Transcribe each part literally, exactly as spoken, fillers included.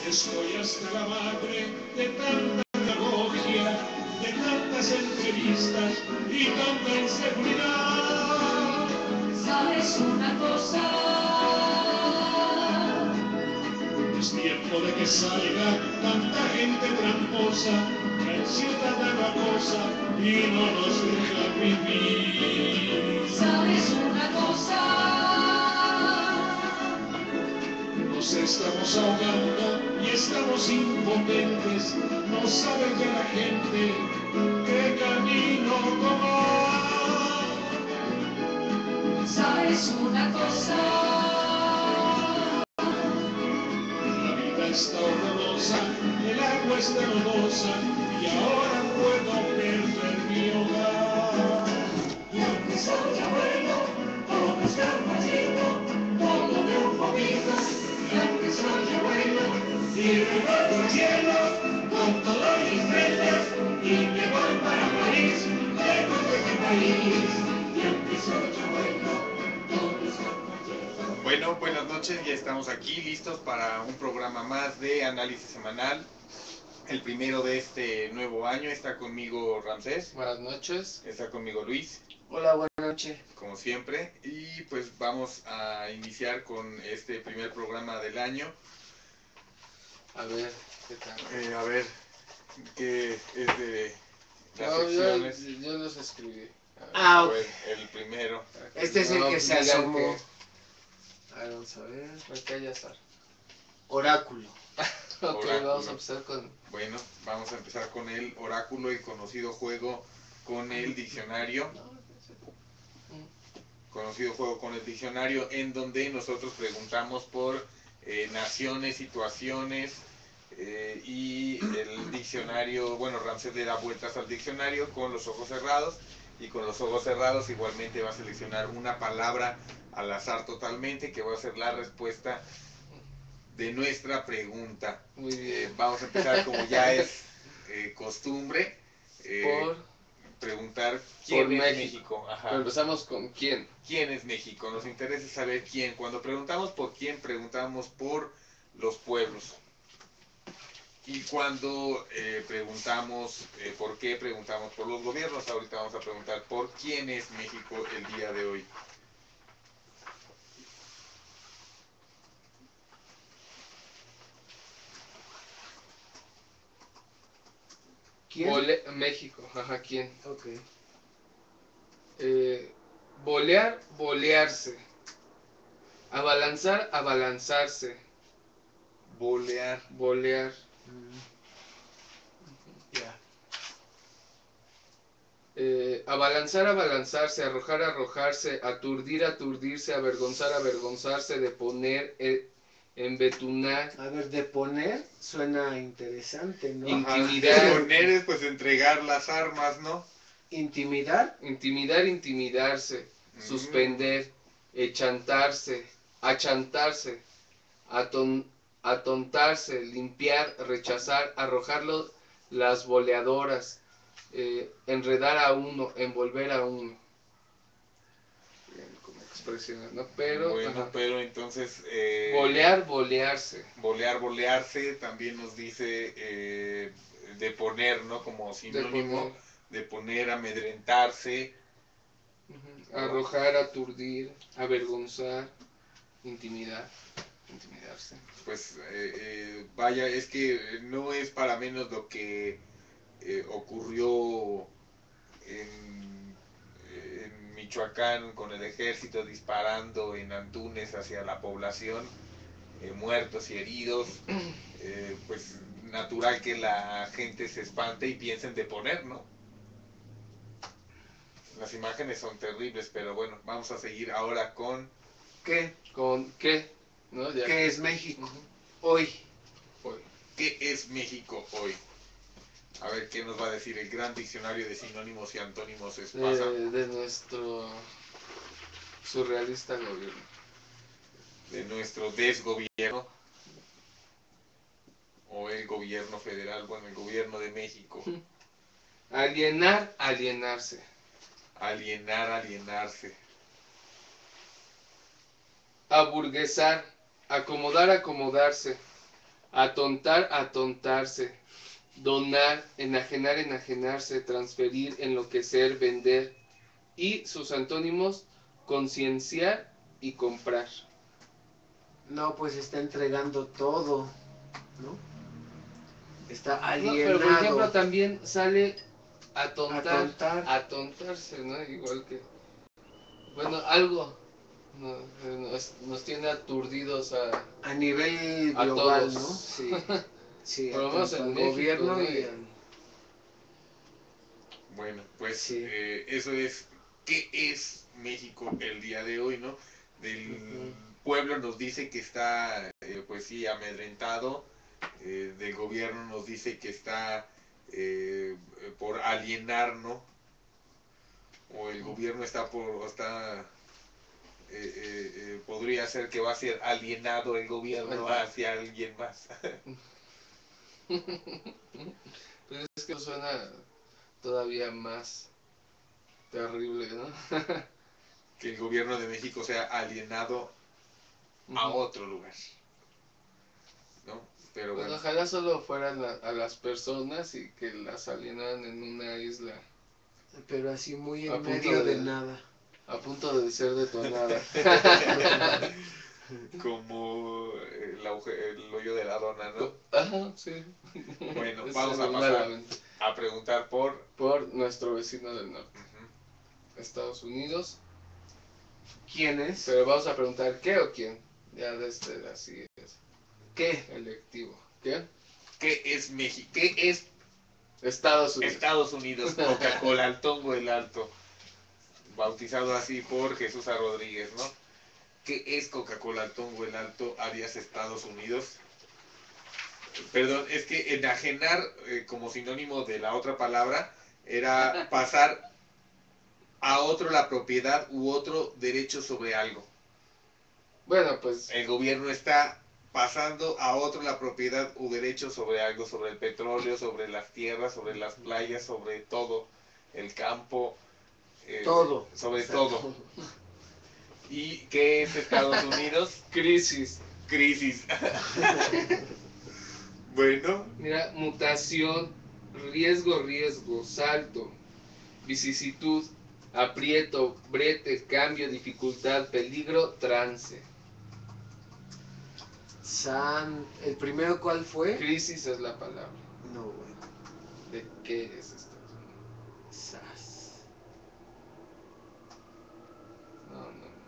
Estoy hasta la madre de tanta demagogia, de tantas entrevistas y tanta inseguridad. ¿Sabes una cosa? Es tiempo de que salga tanta gente tramposa, que el ciudadano acosa y no nos deja vivir. ¿Sabes una cosa? Nos estamos ahogando y estamos impotentes, no sabe ya la gente qué camino tomar. ¿Sabes una cosa? La vida está horrorosa, el agua está lodosa y ahora puedo perder mi hogar. Y aunque soy abuelo, todo es capacito, todo de un poquito. Y aunque soy abuelo, Y recorro el cielo con todos mis medios y me voy para París, lejos de este país. y aunque soy abuelo, todo es capacito. Bueno, buenas noches, ya estamos aquí listos para un programa más de análisis semanal. El primero de este nuevo año. Está conmigo Ramsés, Buenas noches. está conmigo Luis, Hola, buenas noches. como siempre. Y pues vamos a iniciar con este primer programa del año. A ver, ¿qué tal? Eh, a ver, ¿qué es de las No, yo, secciones? yo los escribí. A ver, Ah, A ok. ver, el primero. para que Este es el no que se digan asomó. que- A ver, vamos a ver. Acá ya está. Oráculo. Ok, Oráculo. vamos a empezar con... Bueno, vamos a empezar con el oráculo, el conocido juego con el diccionario. No, Conocido juego con el diccionario, en donde nosotros preguntamos por eh, naciones, situaciones, eh, y el diccionario, bueno, Ramsés le da vueltas al diccionario con los ojos cerrados, y con los ojos cerrados igualmente va a seleccionar una palabra al azar totalmente, que va a ser la respuesta de nuestra pregunta. muy Eh, bien. vamos a empezar como ya es eh, costumbre, eh, Por... preguntar quién por es México. México. Ajá. Pero empezamos con quién. ¿Quién es México? Nos interesa saber quién. Cuando preguntamos por quién, preguntamos por los pueblos. Y cuando eh, preguntamos eh, por qué, preguntamos por los gobiernos. Ahorita vamos a preguntar por quién es México el día de hoy. ¿Quién? Vole- México, ajá, ¿quién? Ok. Eh, bolear, bolearse. Abalanzar, abalanzarse. Bolear. Bolear. Mm. Ya. Eh, abalanzar, abalanzarse, arrojar, arrojarse, aturdir, aturdirse, avergonzar, avergonzarse, deponer, eh, embetunar, A ver, de poner suena interesante, ¿no? In- Ajá. Intimidar. Poner es pues entregar las armas, ¿no? Intimidar. intimidar, intimidarse, Mm. suspender, echantarse, achantarse, aton- atontarse, limpiar, rechazar, arrojarlo las boleadoras, eh, enredar a uno, envolver a uno. Bien, como expresiones, ¿no? Pero, bueno, ajá. pero entonces... eh, Bolear, bolearse. Bolear, bolearse, también nos dice eh, de poner, ¿no? Como sinónimo, poner. de poner, amedrentarse. Ujú. Arrojar, aturdir, avergonzar, intimidar, intimidarse. Pues eh, eh, vaya, es que no es para menos lo que eh, ocurrió en, en Michoacán con el ejército disparando en Antunes hacia la población, eh, muertos y heridos. Eh, pues natural que la gente se espante y piensen de poner, ¿no? Las imágenes son terribles, pero bueno, vamos a seguir ahora con... ¿Qué? ¿Con qué? ¿No? Ya. ¿Qué es México? Ujú. Hoy. Hoy. ¿Qué es México hoy? A ver qué nos va a decir el gran diccionario de sinónimos y antónimos Espasa. De, de nuestro surrealista gobierno. De nuestro desgobierno, o el gobierno federal, bueno, el gobierno de México. Alienar, alienarse. Alienar, alienarse. Aburguesar, acomodar, acomodarse. Atontar, atontarse. Donar, enajenar, enajenarse. Transferir, enloquecer, vender. Y sus antónimos, concienciar y comprar. No, pues está entregando todo, ¿no? Está No, alienado. pero por ejemplo también sale atontar, Atontar. atontarse, ¿no? Igual que, bueno, algo no, eh, nos, nos tiene aturdidos a, A nivel a global, todos. ¿no? Sí. Sí, Por lo a menos tanto en al México, gobierno ¿no? y Y- al... Bueno, pues Sí. eh, eso es, ¿qué es México el día de hoy, no? Del Ujú. pueblo nos dice que está, eh, pues sí, amedrentado, eh, del gobierno nos dice que está eh, por alienar, ¿no? O el gobierno está por, o está, eh, eh, eh, podría ser que va a ser alienado el gobierno hacia alguien más. Pues es que suena todavía más terrible, ¿no? Que el gobierno de México sea alienado a Ujú. otro lugar, ¿no? Pero Bueno, bueno, ojalá solo fueran la- a las personas y que las alienaran en una isla Pero así muy A en punto medio de de- nada. a punto de ser detonada. como el, auge- el hoyo de la dona, ¿no? Ajá, sí. Bueno, Eso vamos se a me vino a la pasar mente. a preguntar por... Por nuestro vecino del norte, Ujú. Estados Unidos. ¿Quién es? Pero vamos a preguntar qué o quién. Ya desde así es ¿Qué? electivo. ¿Qué? ¿Qué es México? ¿Qué es Estados Unidos. Estados Unidos? Coca-Cola, el Tongo el Alto, bautizado así por Jesús A. Rodríguez, ¿no? ¿Qué es Coca-Cola, el Tongo el Alto, alias Estados Unidos? Perdón, es que enajenar, eh, como sinónimo de la otra palabra, era pasar a otro la propiedad u otro derecho sobre algo. Bueno, pues El gobierno está pasando a otro la propiedad u derecho sobre algo, sobre el petróleo, sobre las tierras, sobre las playas, sobre todo, el campo, eh, Todo. sobre O sea, todo. ¿Y qué es Estados Unidos? crisis. Crisis. Bueno, Mira, mutación, riesgo, riesgo, salto, vicisitud, aprieto, brete, cambio, dificultad, peligro, trance. San... ¿El primero cuál fue? Crisis es la palabra. No, bueno. ¿De qué es esto? Sas. No, no, no.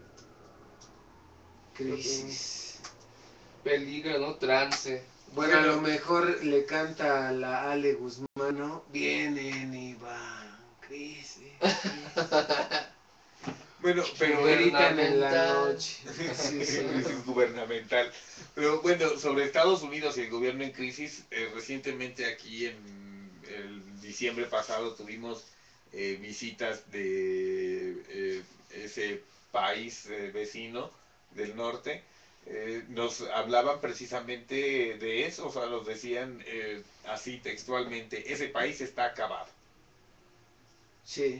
Crisis. Peligro, ¿no? Trance. Bueno, a lo mejor le canta a la Ale Guzmán, ¿no? Vienen y van. Crisis. crisis. bueno, pero Gritan en la Gubernamental. noche. Sí, sí. crisis gubernamental. Pero bueno, sobre Estados Unidos y el gobierno en crisis, eh, recientemente aquí en el diciembre pasado tuvimos eh, visitas de eh, ese país eh, vecino del norte. Eh, nos hablaban precisamente de eso, o sea, nos decían eh, así textualmente, ese país está acabado, Sí.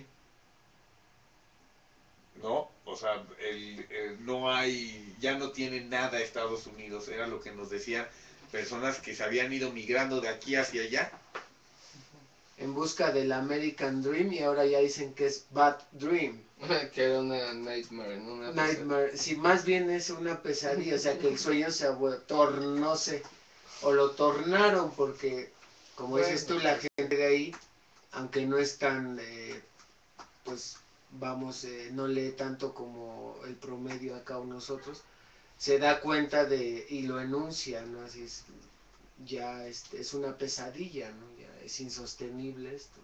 ¿no? O sea, el, el- no hay, ya no tiene nada Estados Unidos, era lo que nos decían personas que se habían ido migrando de aquí hacia allá. En busca del American Dream y ahora ya dicen que es Bad Dream. Que era una nightmare, ¿no? Una Nightmare. Si más bien es una pesadilla, o sea que el sueño se abue- tornóse o lo tornaron porque, como Bueno, dices tú, la gente de ahí, aunque no es tan, eh, pues vamos, eh, no lee tanto como el promedio acá o nosotros, se da cuenta de y lo enuncia, ¿no? Así es, ya este, es una pesadilla, ¿no? Ya es insostenible esto.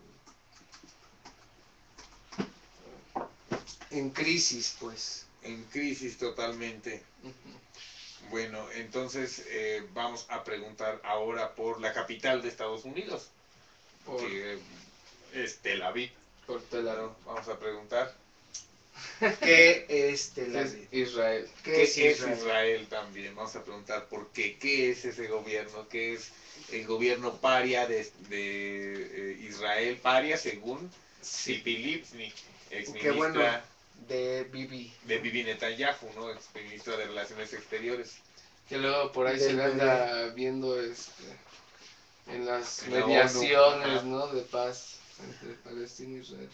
En crisis, pues. En crisis totalmente. Ujú. Bueno, entonces eh, vamos a preguntar ahora por la capital de Estados Unidos, Por, que es Tel Aviv. por Tel Aviv. Claro, vamos a preguntar. ¿Qué es ¿Qué Tel es Aviv? Israel? ¿Qué, ¿Qué es es Israel? Israel también? Vamos a preguntar por qué. ¿Qué es ese gobierno? ¿Qué es el gobierno paria de, de eh, Israel? Paria según Tzipi Livni, ex Qué bueno. ministra De Bibi. de Bibi Netanyahu, ¿no? Ex ministra de Relaciones Exteriores. Que luego por ahí Del se le bebé. anda viendo este, en las En la mediaciones, ONU, ¿no? De paz entre Palestina e Israel.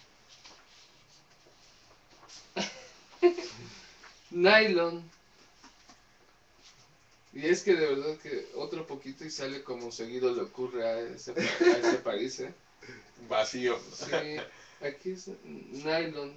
Nylon. Y es que de verdad que otro poquito y sale como seguido le ocurre a ese, a ese país, ¿eh? Vacío. Sí, aquí es nylon,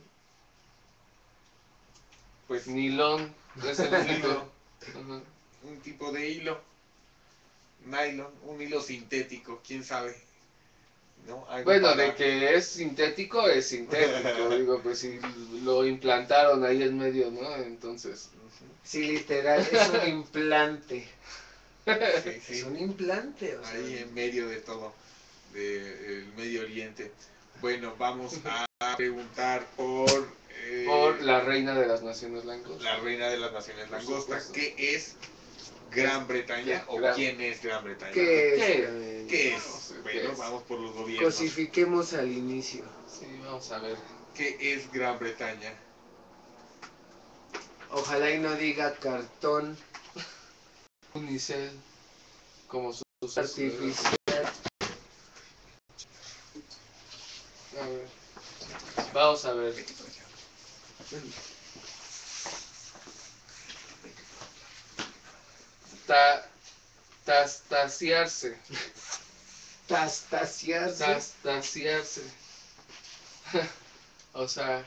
Pues nilón, es el único. hilo, Ajá. un tipo de hilo. Nylon, un hilo sintético, quién sabe. ¿No? Algo Bueno, para- de que es sintético, es sintético, digo, pues si lo implantaron ahí en medio, ¿no? Entonces, Ujú. Sí, literal, es un implante. Sí, Es sí. un implante, o sea. Ahí en medio de todo, del Medio Oriente. Bueno, vamos a preguntar por eh, por la reina de las naciones langostas. la reina de las naciones Por langostas. supuesto. ¿Qué es Gran Bretaña o Gran- quién es Gran Bretaña? ¿Qué es? ¿Qué? también? ¿Qué No es? sé, ¿qué Bueno, es? vamos por los gobiernos. Cosifiquemos al inicio. Sí, vamos a ver. ¿Qué es Gran Bretaña? Ojalá y no diga cartón Unicel, como su artificial. A ver. Vamos a ver. Ta, tastaciarse. Tastaciarse. Tastaciarse. O sea,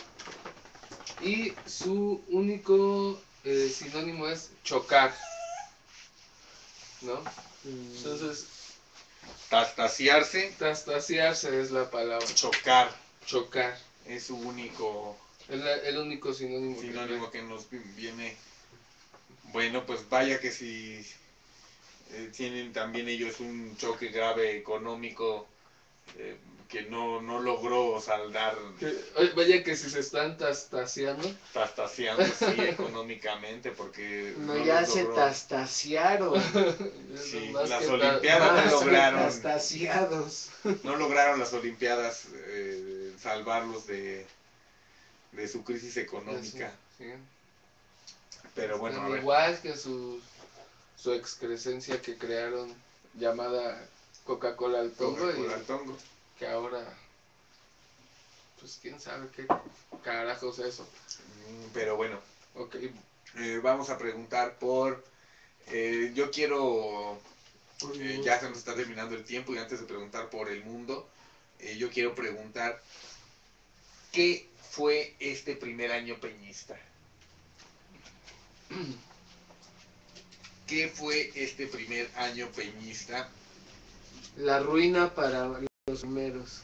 y su único eh, sinónimo es chocar, ¿no? Mm, Entonces, Tastaciarse, tastaciarse es la palabra, chocar, chocar. es su único Es la- el único sinónimo, que sinónimo que nos viene. Bueno, pues vaya que si eh, tienen también ellos un choque grave económico eh, que no, no logró saldar, que- oye, vaya que si se están tastaciando, tastaciándose económicamente porque No, no ya los se logró. tastaciaron. Sí, más las que ta- Olimpiadas no Más que lograron, tastaciados. no lograron las Olimpiadas eh, salvarlos de, de su crisis económica. Sí. Pero bueno, a ver. Igual que su, su excrescencia que crearon llamada Coca-Cola al Tongo, Coca-Cola y al Tongo. que ahora, pues quién sabe qué carajos es eso. Mm, Pero bueno, Ok, eh, vamos a preguntar por... eh, yo quiero... eh, ya se nos está terminando el tiempo y antes de preguntar por el mundo, eh, yo quiero preguntar, ¿qué fue este primer año peñista? ¿Qué fue este primer año peñista? La ruina para los primeros.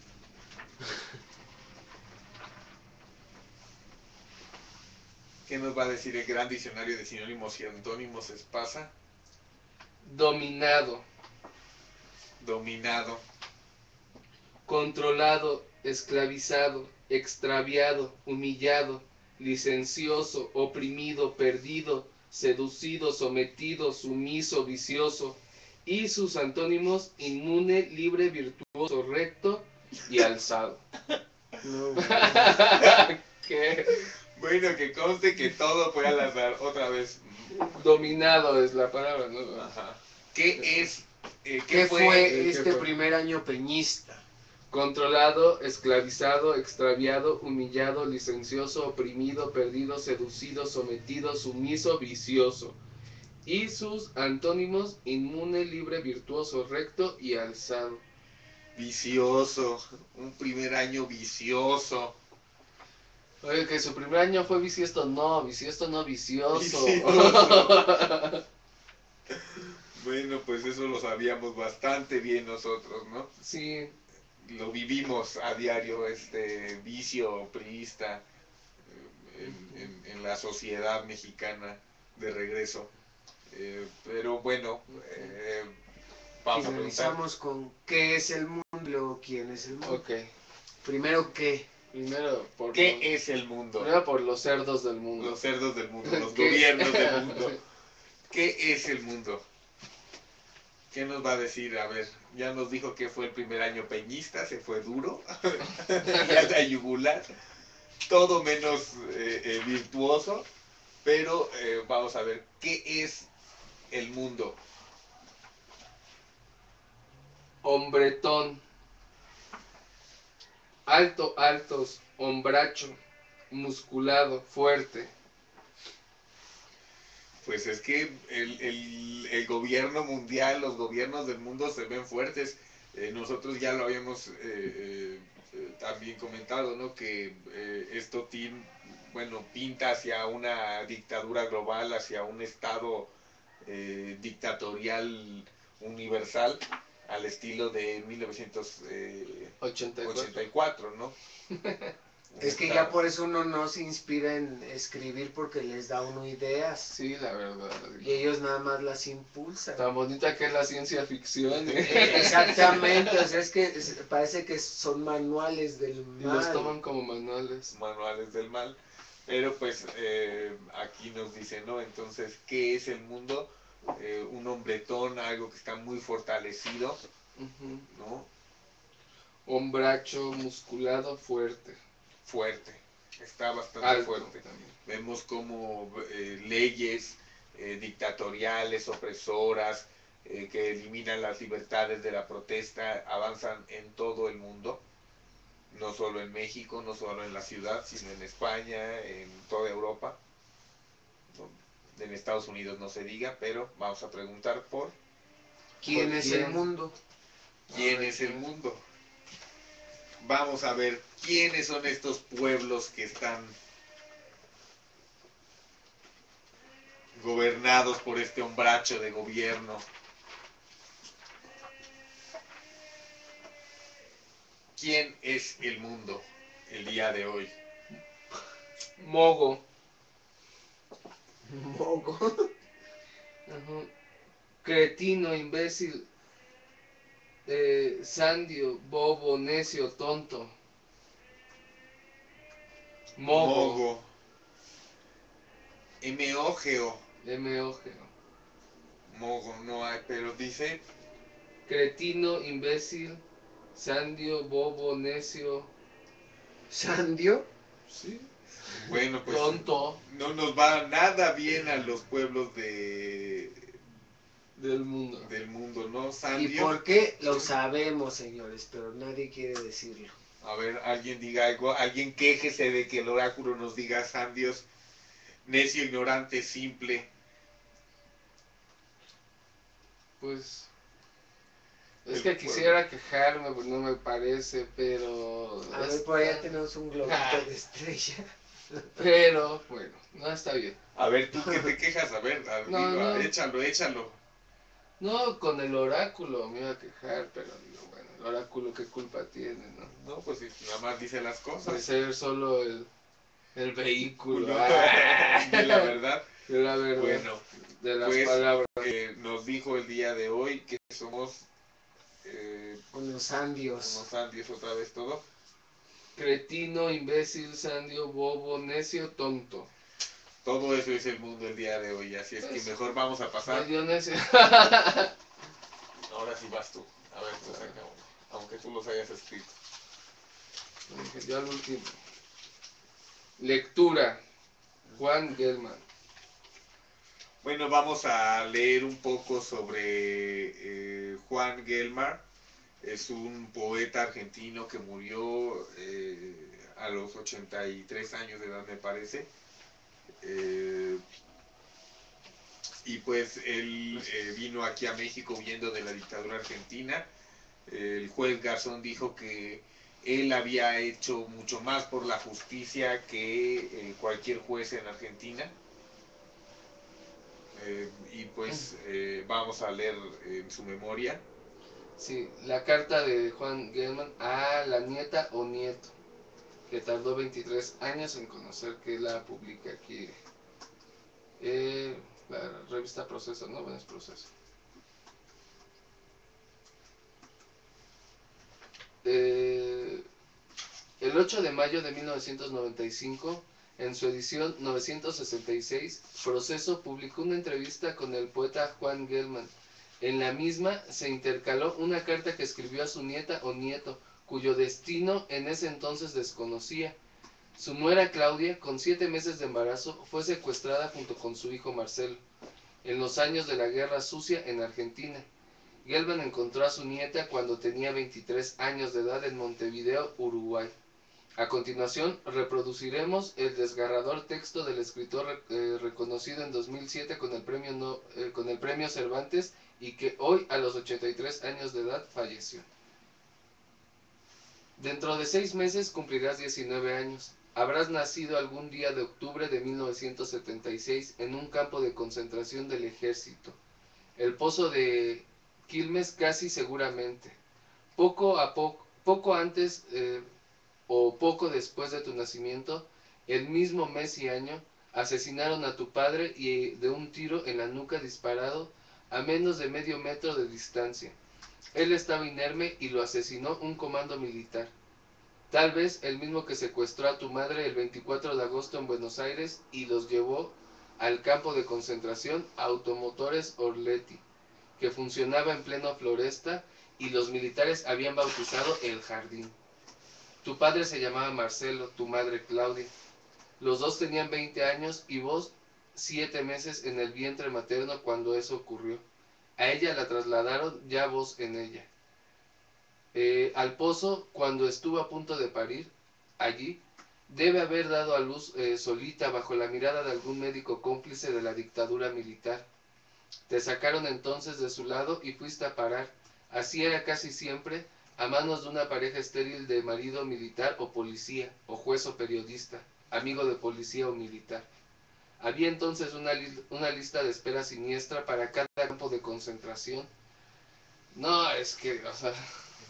¿Qué nos va a decir el gran diccionario de sinónimos y antónimos Espasa? dominado, Dominado, controlado, esclavizado, extraviado, humillado, licencioso, oprimido, perdido, seducido, sometido, sumiso, vicioso, y sus antónimos inmune, libre, virtuoso, recto y alzado. No, ¿Qué? bueno, que conste que todo fue al azar, otra vez. Dominado es la palabra, ¿no? Ajá. ¿Qué es? eh, ¿Qué fue ¿Qué este fue? primer año peñista? Controlado, esclavizado, extraviado, humillado, licencioso, oprimido, perdido, seducido, sometido, sumiso, vicioso. Y sus antónimos, inmune, libre, virtuoso, recto y alzado. Vicioso, un primer año vicioso. Oye, que su primer año fue bisiesto, no, bisiesto no, vicioso. Vicioso. Bueno, pues eso lo sabíamos bastante bien nosotros, ¿no? Sí, Lo vivimos a diario, este vicio priista eh, en, en- en la sociedad mexicana de regreso. Eh, pero bueno, eh, vamos a preguntar. Finalizamos con ¿qué es el mundo? Y luego, ¿quién es el mundo? ok. Primero, ¿qué? Primero por, los, ¿Qué es el mundo? primero por los cerdos del mundo. Los cerdos del mundo, los ¿Qué? gobiernos del mundo. ¿Qué es el mundo? ¿Qué nos va a decir? A ver, ya nos dijo que fue el primer año peñista, se fue duro, y a la yugular, todo menos eh, eh, virtuoso, pero eh, vamos a ver, ¿qué es el mundo? Hombretón. Alto, altos, hombracho, musculado, fuerte. Pues es que el, el, el gobierno mundial, los gobiernos del mundo se ven fuertes. Eh, nosotros ya lo habíamos eh, eh, eh, también comentado, ¿no? Que eh, esto tin, bueno, pinta hacia una dictadura global, hacia un estado eh, dictatorial universal, al estilo de mil novecientos ochenta y cuatro, ¿no? Es que ya por eso uno no se inspira en escribir porque les da uno ideas. Sí, la verdad. Y ellos nada más las impulsan. Tan bonita que es la ciencia ficción. ¿eh? Eh, Exactamente, o sea, es que es- parece que son manuales del Y los mal. toman como manuales. Manuales del mal. Pero pues eh, aquí nos dice, ¿no? Entonces, ¿qué es el mundo? Eh, un hombretón, algo que está muy fortalecido, Ujú. ¿no? Hombracho, musculado, fuerte. Fuerte, está bastante Alto fuerte. también. Vemos como eh, leyes eh, dictatoriales, opresoras, eh, que eliminan las libertades de la protesta, avanzan en todo el mundo, no solo en México, no solo en la ciudad, sino en España, en toda Europa, ¿no? En Estados Unidos no se diga, pero vamos a preguntar por ¿Quién ¿Por es quién? el mundo? quién Ay, es el ¿quién es? mundo. Vamos a ver quiénes son estos pueblos que están gobernados por este hombracho de gobierno. ¿Quién es el mundo el día de hoy? Mogo. Mogo. Ujú. Cretino, imbécil. Eh, sandio, bobo, necio, tonto. Mogo. Mogo. M-O-G-O. M-O-G-O. Mogo no hay, pero dice Cretino, imbécil. Sandio, bobo, necio. ¿Sandio? Sí. bueno, pues Tonto no nos va nada bien a los pueblos de del mundo. del mundo, ¿no? ¿Y Sandio. por qué? Lo sabemos, señores, pero nadie quiere decirlo. A ver, alguien diga algo, alguien quéjese de que el oráculo nos diga Sandios, necio, ignorante, simple. Pues. Es El que pueblo. quisiera quejarme, pues no me parece, pero. A ver, es por allá tan- tenemos un globito Ah. de estrella. Pero, bueno, no está bien. A ver, ¿tú qué te quejas? A ver, a- No, digo, no. échalo, échalo. No, con el oráculo me iba a quejar, pero digo, bueno, el oráculo qué culpa tiene, ¿no? No, pues si nada más dice las De cosas. ser solo el, el vehículo. Culo. Ah. De la verdad. De la verdad. Bueno, de las pues, palabras. eh, nos dijo el día de hoy que somos eh, Unos sandios. unos sandios otra vez todo. Cretino, imbécil, sandio, bobo, necio, tonto. Todo eso es el mundo el día de hoy, así es que Pues, mejor vamos a pasar. Medio necio. Ahora sí vas tú. A ver, tú saca uno. Aunque tú los hayas escrito. Dije yo al último. Lectura. Juan Gelman. Bueno, vamos a leer un poco sobre eh, Juan Gelmar. Es un poeta argentino que murió eh, a los ochenta y tres años de edad, me parece. Eh, y pues él eh, vino aquí a México huyendo de la dictadura argentina. El juez Garzón dijo que él había hecho mucho más por la justicia que eh, cualquier juez en Argentina. Eh, y pues eh, vamos a leer en su memoria. Sí, la carta de Juan Gelman a la nieta o nieto, que tardó veintitrés años en conocer que la publica aquí. Eh, la revista Proceso, ¿no? Bueno, es Proceso. Eh, el ocho de mayo de mil novecientos noventa y cinco, en su edición novecientos sesenta y seis, Proceso publicó una entrevista con el poeta Juan Gelman. En la misma se intercaló una carta que escribió a su nieta o nieto, cuyo destino en ese entonces desconocía. Su nuera Claudia, con siete meses de embarazo, fue secuestrada junto con su hijo Marcelo. en los años de la Guerra Sucia en Argentina. Gelman encontró a su nieta cuando tenía veintitrés años de edad en Montevideo, Uruguay. A continuación, reproduciremos el desgarrador texto del escritor eh, reconocido en dos mil siete con el, premio no, eh, con el premio Cervantes y que hoy, a los ochenta y tres años de edad, falleció. Dentro de seis meses cumplirás diecinueve años. Habrás nacido algún día de octubre de mil novecientos setenta y seis en un campo de concentración del ejército. El pozo de Quilmes casi seguramente. Poco a poco, poco antes eh, o poco después de tu nacimiento, el mismo mes y año, asesinaron a tu padre y de un tiro en la nuca disparado a menos de medio metro de distancia. Él estaba inerme y lo asesinó un comando militar. Tal vez el mismo que secuestró a tu madre el veinticuatro de agosto en Buenos Aires y los llevó al campo de concentración Automotores Orletti, que funcionaba en pleno Floresta y los militares habían bautizado el jardín. Tu padre se llamaba Marcelo, tu madre Claudia. Los dos tenían veinte años y vos siete meses en el vientre materno cuando eso ocurrió. A ella la trasladaron, ya vos en ella. Eh, al pozo, cuando estuvo a punto de parir, allí, debe haber dado a luz eh, solita bajo la mirada de algún médico cómplice de la dictadura militar. Te sacaron entonces de su lado y fuiste a parar, así era casi siempre, a manos de una pareja estéril de marido militar o policía, o juez o periodista, amigo de policía o militar. Había entonces una, li una lista de espera siniestra para cada campo de concentración. No, es que, o sea...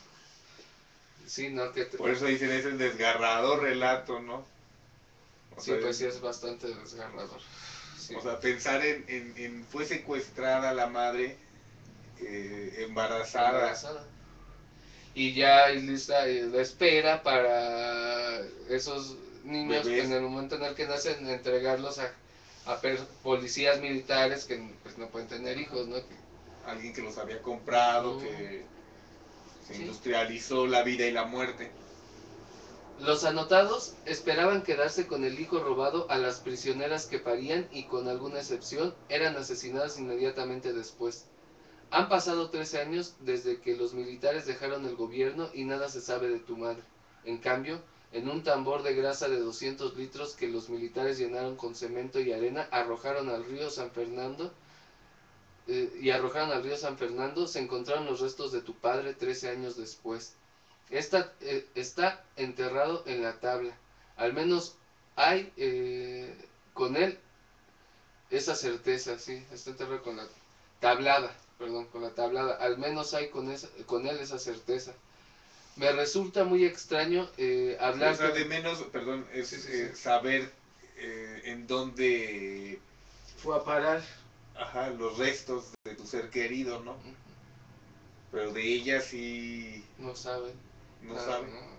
Sí, no, que te... Por eso dicen, es el desgarrador relato, ¿no? O Sí, sea, pues sí, es bastante desgarrador. Sí. O sea, pensar en, en, en fue secuestrada la madre, eh, embarazada. embarazada. Y ya hay lista de espera para esos niños Bebés. en el momento en el que nacen, entregarlos a, a policías militares que pues, no pueden tener hijos, ¿no? Que... Alguien que los había comprado, Mm. que se Sí. industrializó la vida y la muerte. Los anotados esperaban quedarse con el hijo robado a las prisioneras que parían y, con alguna excepción, eran asesinadas inmediatamente después. Han pasado trece años desde que los militares dejaron el gobierno y nada se sabe de tu madre. En cambio, en un tambor de grasa de doscientos litros que los militares llenaron con cemento y arena, arrojaron al río San Fernando, eh, y arrojaron al río San Fernando, se encontraron los restos de tu padre trece años después. Está, eh, está enterrado en la tabla. Al menos hay eh, con él esa certeza, sí, está enterrado con la tablada, perdón, con la tablada. Al menos hay con, esa, con él esa certeza. Me resulta muy extraño eh, hablar... O sea, de menos, perdón, es Sí, sí, eh, sí. saber eh, en dónde, Fue a parar. ajá, los restos de tu ser querido, ¿no? Ujú. Pero de ella sí No saben. no nada, sabe. no.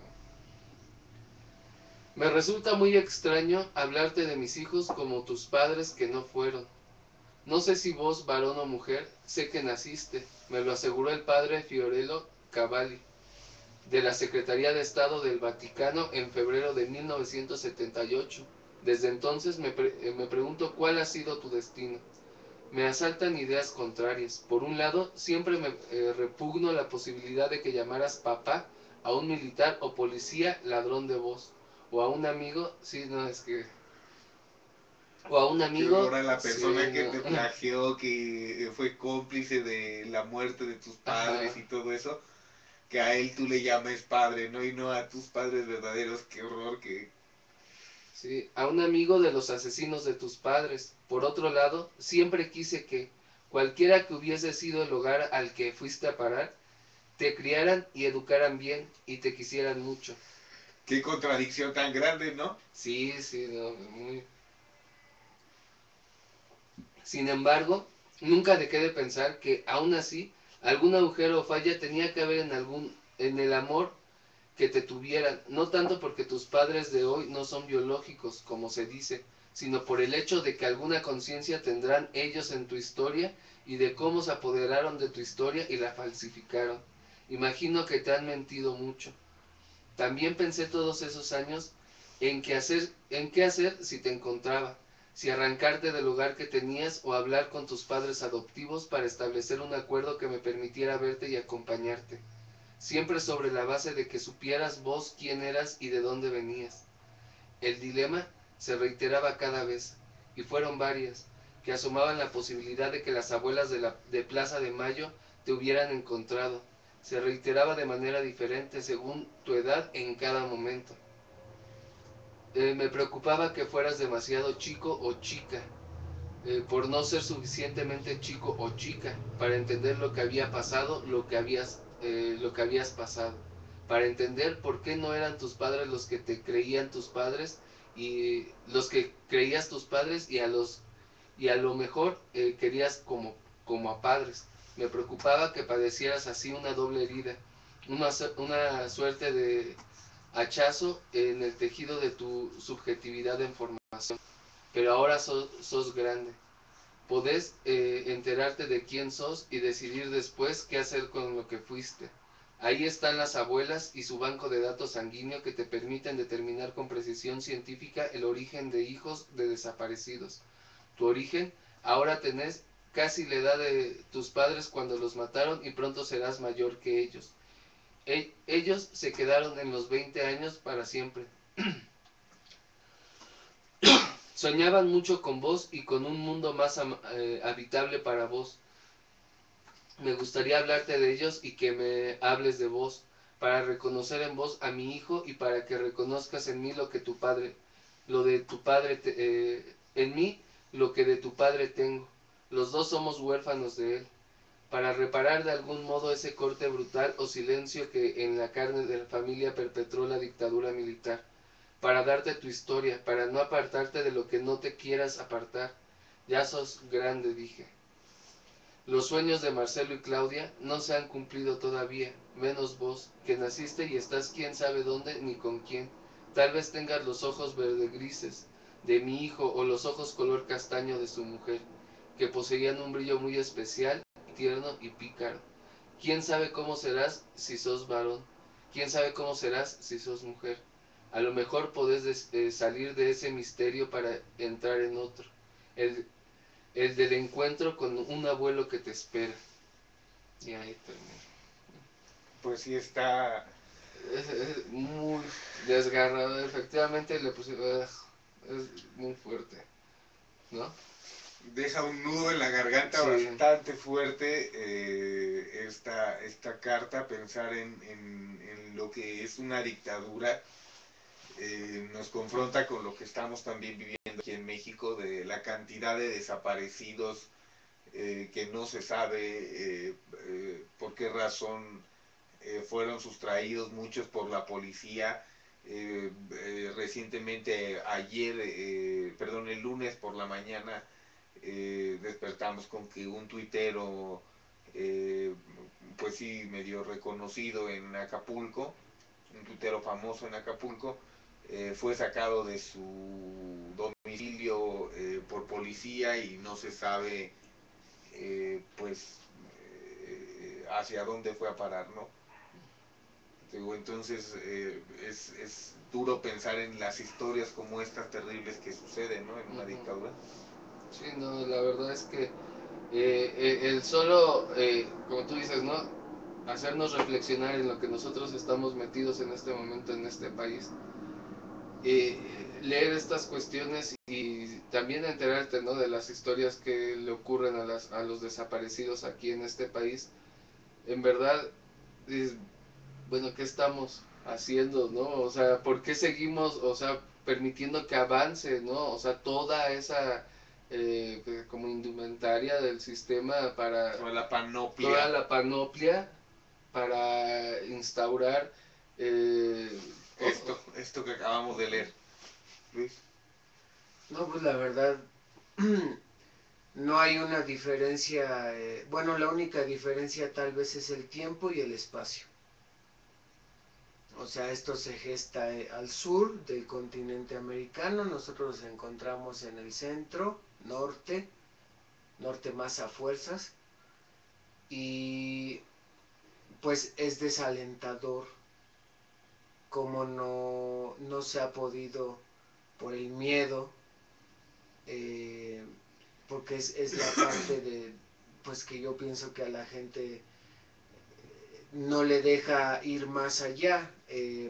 Me resulta muy extraño hablarte de mis hijos como tus padres que no fueron. No sé si vos, varón o mujer, sé que naciste, me lo aseguró el padre Fiorello Cavalli, de la Secretaría de Estado del Vaticano en febrero de mil novecientos setenta y ocho. Desde entonces me, pre eh, me pregunto cuál ha sido tu destino. Me asaltan ideas contrarias. Por un lado, siempre me eh, repugno la posibilidad de que llamaras papá a un militar o policía ladrón de voz, o a un amigo, sí, no, es que... O a un Qué amigo... horror a la persona sí, que no. te plagió, que fue cómplice de la muerte de tus padres Ajá. y todo eso, que a él tú le llames padre, ¿no? Y no a tus padres verdaderos. Qué horror que... Sí, a un amigo de los asesinos de tus padres. Por otro lado, siempre quise que, cualquiera que hubiese sido el hogar al que fuiste a parar, te criaran y educaran bien y te quisieran mucho. Qué contradicción tan grande, ¿no? Sí, sí, no, muy... Sin embargo, nunca dejé de pensar que, aún así, algún agujero o falla tenía que haber en algún, en el amor que te tuvieran, no tanto porque tus padres de hoy no son biológicos, como se dice, sino por el hecho de que alguna conciencia tendrán ellos en tu historia y de cómo se apoderaron de tu historia y la falsificaron. Imagino que te han mentido mucho. También pensé todos esos años en qué hacer, en qué hacer si te encontraba. si arrancarte del lugar que tenías o hablar con tus padres adoptivos para establecer un acuerdo que me permitiera verte y acompañarte, siempre sobre la base de que supieras vos quién eras y de dónde venías. El dilema se reiteraba cada vez, y fueron varias, que asomaban la posibilidad de que las abuelas de, la, de Plaza de Mayo te hubieran encontrado. Se reiteraba de manera diferente según tu edad en cada momento. Eh, me preocupaba que fueras demasiado chico o chica, eh, por no ser suficientemente chico o chica, para entender lo que había pasado, lo que habías, eh, lo que habías pasado, para entender por qué no eran tus padres los que te creían tus padres, y los que creías tus padres, y a los y a lo mejor eh, querías como, como a padres. Me preocupaba que padecieras así una doble herida, una, una suerte de hachazo en el tejido de tu subjetividad en formación. Pero ahora sos, sos grande. Podés eh, enterarte de quién sos y decidir después qué hacer con lo que fuiste. Ahí están las abuelas y su banco de datos sanguíneo que te permiten determinar con precisión científica el origen de hijos de desaparecidos. Tu origen, ahora tenés casi la edad de tus padres cuando los mataron y pronto serás mayor que ellos. E- ellos se quedaron en los veinte años para siempre. Soñaban mucho con vos y con un mundo más eh, habitable para vos. Me gustaría hablarte de ellos y que me hables de vos, para reconocer en vos a mi hijo y para que reconozcas en mí lo que tu padre, lo de tu padre, te, eh, en mí lo que de tu padre tengo. Los dos somos huérfanos de él. Para reparar de algún modo ese corte brutal o silencio que en la carne de la familia perpetró la dictadura militar. Para darte tu historia, para no apartarte de lo que no te quieras apartar. Ya sos grande, dije. Los sueños de Marcelo y Claudia no se han cumplido todavía, menos vos, que naciste y estás quién sabe dónde ni con quién. Tal vez tengas los ojos verde grises de mi hijo o los ojos color castaño de su mujer, que poseían un brillo muy especial, tierno y pícaro. ¿Quién sabe cómo serás si sos varón? ¿Quién sabe cómo serás si sos mujer? A lo mejor podés des, eh, salir de ese misterio para entrar en otro, el, el del encuentro con un abuelo que te espera. Y ahí termina. Pues sí está... Es, es muy desgarrador, efectivamente le puse, uh, es muy fuerte, ¿no? Deja un nudo en la garganta Sí. bastante fuerte eh, esta, esta carta, pensar en, en, en lo que es una dictadura. Eh, nos confronta con lo que estamos también viviendo aquí en México, de la cantidad de desaparecidos eh, que no se sabe eh, eh, por qué razón eh, fueron sustraídos, muchos por la policía. Eh, eh, recientemente, ayer, eh, perdón, el lunes por la mañana, eh, despertamos con que un tuitero, eh, pues sí, medio reconocido en Acapulco, un tuitero famoso en Acapulco, eh, fue sacado de su domicilio eh, por policía y no se sabe eh, pues eh, hacia dónde fue a parar, ¿no? Entonces eh, es, es duro pensar en las historias como estas terribles que suceden, ¿no? En una Uh-huh. dictadura. Sí, no, la verdad es que eh, eh, el solo, eh, como tú dices, ¿no? Hacernos reflexionar en lo que nosotros estamos metidos en este momento en este país, eh, leer estas cuestiones y también enterarte, ¿no? De las historias que le ocurren a, las, a los desaparecidos aquí en este país. En verdad, es, bueno, ¿qué estamos haciendo, no? O sea, ¿por qué seguimos, o sea, permitiendo que avance, no? O sea, toda esa eh, como indumentaria del sistema para... Toda la panoplia. Toda la panoplia para instaurar... Eh, esto, esto que acabamos de leer. Luis. No, pues la verdad, no hay una diferencia, eh, bueno, la única diferencia tal vez es el tiempo y el espacio. O sea, esto se gesta eh, al sur del continente americano, nosotros nos encontramos en el centro, norte, norte más a fuerzas, y pues es desalentador como no, no se ha podido, por el miedo, eh, porque es, es la parte de, pues que yo pienso que a la gente no le deja ir más allá. Eh,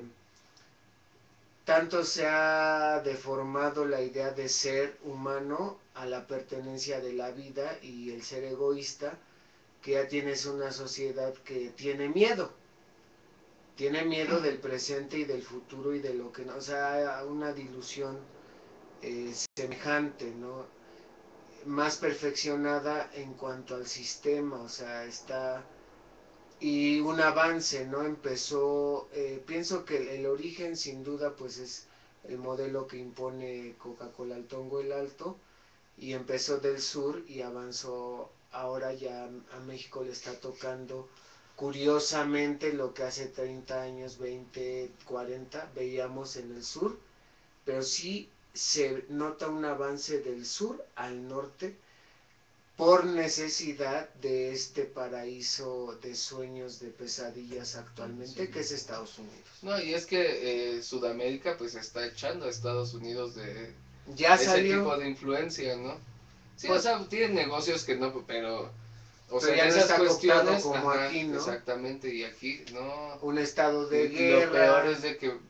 tanto se ha deformado la idea de ser humano a la pertenencia de la vida y el ser egoísta, que ya tienes una sociedad que tiene miedo. Tiene miedo del presente y del futuro y de lo que no, o sea, una dilución eh, semejante, ¿no? Más perfeccionada en cuanto al sistema, o sea, está y un avance, ¿no? Empezó, eh, pienso que el, el origen sin duda pues es el modelo que impone Coca-Cola al Tongo el Alto, y empezó del sur y avanzó, ahora ya a México le está tocando curiosamente lo que hace treinta años, veinte, cuarenta veíamos en el sur, pero sí se nota un avance del sur al norte por necesidad de este paraíso de sueños, de pesadillas actualmente, sí, que es Estados Unidos. No, y es que eh, Sudamérica pues está echando a Estados Unidos de ya ese salió, tipo de influencia, ¿no? Sí, pues, o sea, tienen negocios que no, pero... O pero sea, ya en no esas está cuestiones, cooptado como ajá, aquí, ¿no? Exactamente, y aquí no... Un estado de y, guerra. y lo peor es de que,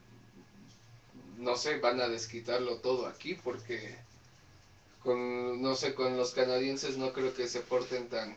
no sé, van a desquitarlo todo aquí porque... Con, no sé, con los canadienses no creo que se porten tan...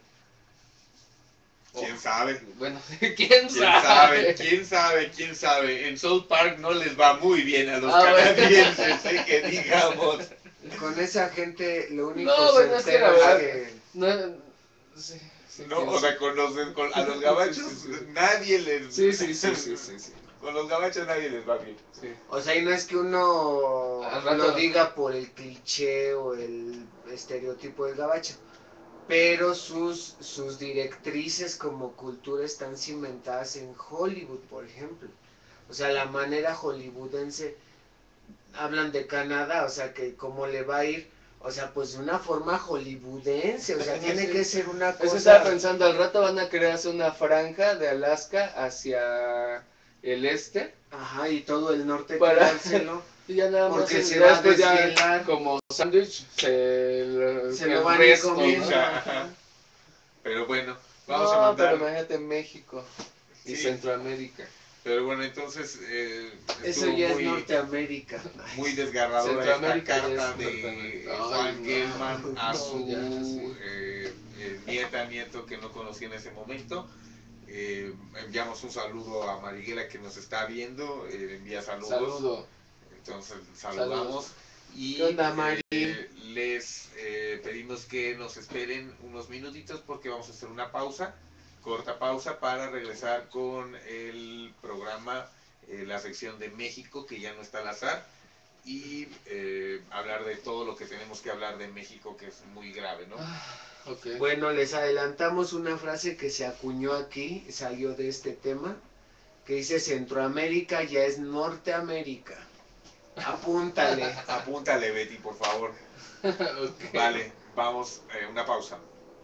¿Quién sabe? Bueno, ¿quién, ¿Quién sabe? sabe? ¿Quién sabe? ¿Quién sabe? En South Park no les va muy bien a los Ah, bueno. canadienses, ¿eh? Que digamos. Con esa gente lo único No, bueno, es que la verdad... que... No, sí, sí, No, quién o sea, sabe. con los, con, a los gabachos Sí, sí, sí. nadie les... Sí, sí, sí, sí, sí, sí. Con los gabachos nadie les va bien. Sí. O sea, y no es que uno Al rato- lo diga por el cliché o el estereotipo del gabacho, pero sus, sus directrices como cultura están cimentadas en Hollywood, por ejemplo. O sea, la manera hollywoodense, hablan de Canadá, o sea, que cómo le va a ir, o sea, pues de una forma hollywoodense, o sea, tiene Sí. que ser una Eso cosa... estaba pensando, al rato van a crearse una franja de Alaska hacia el este. Ajá, y todo el norte Para- quedárselo. Y ya nada más Porque en- se ya va a después ya desvielar. como sándwich se, lo- Se el lo van a ir resto, comiendo. ¿no? Ajá. Pero bueno, vamos a No, mandar... pero imagínate México y Sí. Centroamérica. Pero bueno, entonces eh, Eso estuvo ya muy, es Norteamérica. muy desgarradora esta Centroamérica ya carta es de Norteamérica. Ay, Juan no. Gelman a No, su ya, sí. eh, eh, nieta, nieto que no conocí en ese momento. Eh, enviamos un saludo a Mariguela que nos está viendo, eh, envía saludos. Saludo. Entonces saludamos. Saludos. Y ¿Qué onda, Mari? eh, les eh, pedimos que nos esperen unos minutitos porque vamos a hacer una pausa, corta pausa, para regresar con el programa, eh, la sección de México, que ya no está al azar, y eh, hablar de todo lo que tenemos que hablar de México, que es muy grave, ¿no? Ah, ok. Bueno, les adelantamos una frase que se acuñó aquí, salió de este tema, que dice: Centroamérica ya es Norteamérica. Apúntale. Apúntale, Betty, por favor. Ok. Vale, vamos, eh, una pausa.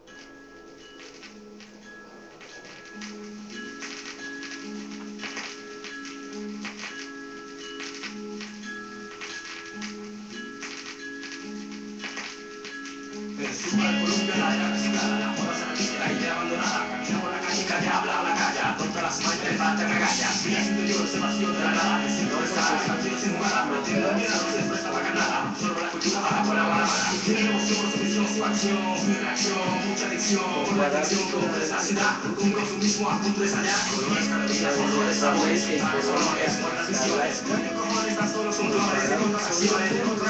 Suma el volumen a la escala, la moda se repite, la idea abandonada. Camina por la calle, calle habla a la calle, contra las manos de parte regañas. Vida interior se vació de la nada, sin cabeza, canción sin jugada, metiendo miedo, no se presta para nada. Solo la cultura para con la mala mala. Tiene emoción, sumisión, su acción, mi reacción, mucha adicción, por la adicción, como es la ciudad, un consumismo a punto de estallar. Colores, calorías, colores, sabores, colores, buenas visiones. Como estas solo son flores y connotaciones.